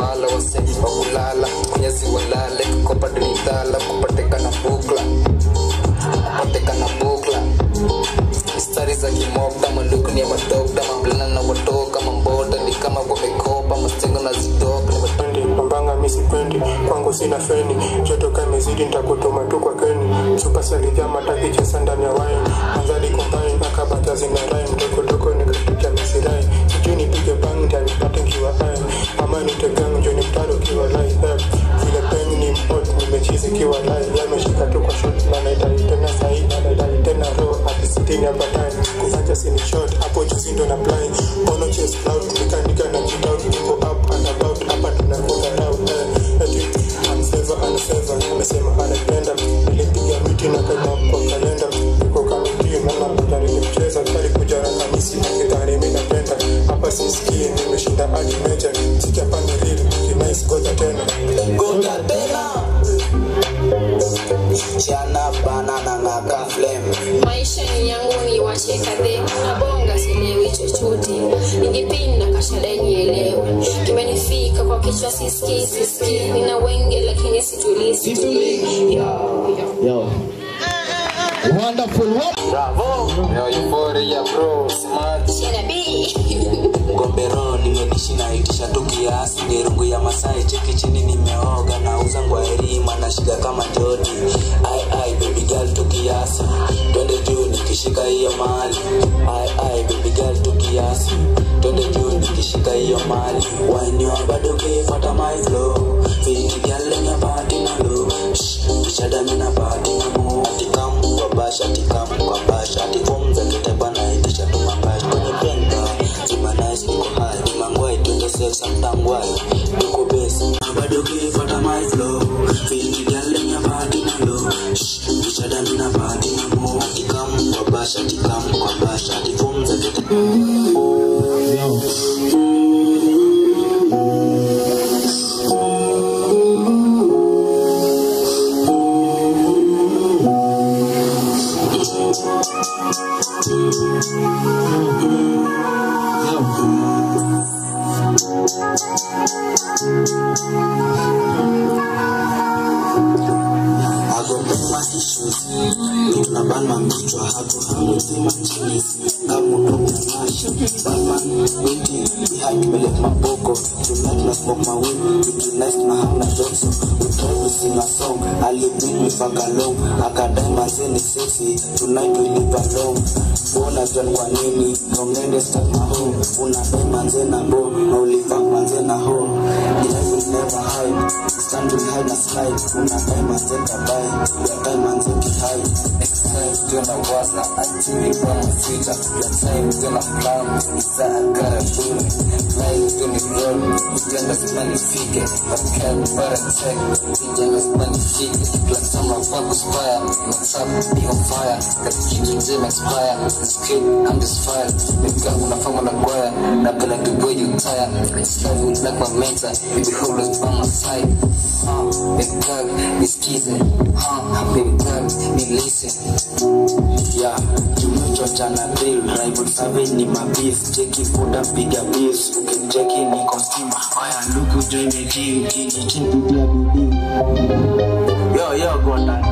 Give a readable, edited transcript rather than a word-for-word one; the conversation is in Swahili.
fala wasemi wakulala Mwenyezi walale kukopa dinitala kupateka na bukla Mistari za kimokta maluku ni ya madokta mablana na watoka mambota ni kama wamekopa mastengo na zidoka Mbanga misi pendi, kwangu sina feni Joto kamezidi nitakutuma tu kwa keni Supa salithia matakicha sandani ya wine Manzali combine, akabata zina rhyme Doko nikafikia misirai Sijui nipige bang, nipate nkiwa high Ama nitegang, njoni mtaro kiwa live Vile pengi ni mpot, nimechizi kiwa live Yameshika tu kwa shot, nanaitari tena sahi Nanaitari tena raw, hati sitini hapa time Kufanja sini shot, hapo juzi ndo na blind Bono chase cloud, nikanika na jitout Niko up and about, hapa tunakuta out Anaseva, amesema anapenda Nilipiga miti na kama kwa kalenda Niko kamiti, mama kutari nimcheza Kari kujara kamisi, kitari minapenda Hapa sisikie, nimeshinda hadi meja Sikia pani real, kinais goja tena Goja tena Chana banana ngaka flame Maisha yangu ni wacheka the Nabonga silewi chochote Ningepinda kashada nielewe Kimenifika kwa kichwa siski Nina wenge lakini situli Yo Wonderful Bravo Yo euphoria bro Smart Chena B Gombero nimedishi na itisha tu kiasi ni rungu ya Masai cheki chini nimeoga na uzangu wa erima na shiga kama Jody ai baby girl tu kiasi twende juu nikishika hiyo mali ai baby girl tu kiasi twende juu nikishika hiyo mali wine wa bado kifata my flow fiti girl lenya party na low bichada mina party na mo atikam kwa basha atikom za kitaba na itisha tu mabash kwenye penda zima nice niko high nimangwai tunde sex samtangwai niko base bado kifata my flow fiti girl lenya party na low bichada mina party na mo atikam kwa basha atikom za kitaba Naban mamichwa hapo hangu zima chini Kamu toku mashi Batman, windy, behind me let my boko Tonight na smoke my weed With nice na hamna Johnson We try to sing a song Ali beat me fuck along Akadai mazeni sexy Tonight we live alone Bona John kwa nini Nongende start my home Unadai manzena bo Na ulifak manzena home The life will never hide Stand to hide na slide Unadai manzena die Unadai manzena hide Exercise tuna waza Atini kwa mfita Your time tuna plan Isa agara buni Life tuni roll Ujenda simanifike Bakari para check Ujenda simanifike Plan sama wako spire What's up, be on fire Got kitu jim expire Skate, I'm just fire Nika unafama na kwaya Napenda the way you tire It's love with like my mentor Baby always by my side Baby girl, nisikize Baby girl, nilise Yeah, tumechocha na bill Rival savage ni mabif Cheki foda piga bills Ukicheki ni kostima Oya luku join the gym Kini chini pia bidii Yo, go down